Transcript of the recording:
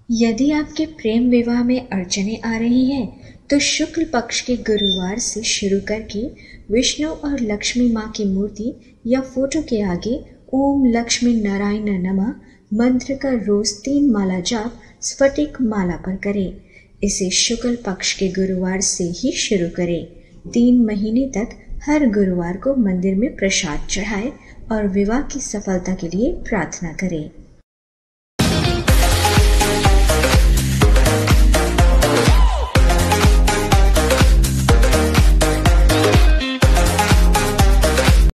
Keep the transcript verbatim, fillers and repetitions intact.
यदि आपके प्रेम विवाह में अड़चने आ रही हैं, तो शुक्ल पक्ष के गुरुवार से शुरू करके विष्णु और लक्ष्मी माँ की मूर्ति या फोटो के आगे ओम लक्ष्मी नारायण नमः मंत्र का रोज तीन माला जाप स्फटिक माला पर करें। इसे शुक्ल पक्ष के गुरुवार से ही शुरू करें। तीन महीने तक हर गुरुवार को मंदिर में प्रसाद चढ़ाएं और विवाह की सफलता के लिए प्रार्थना करें।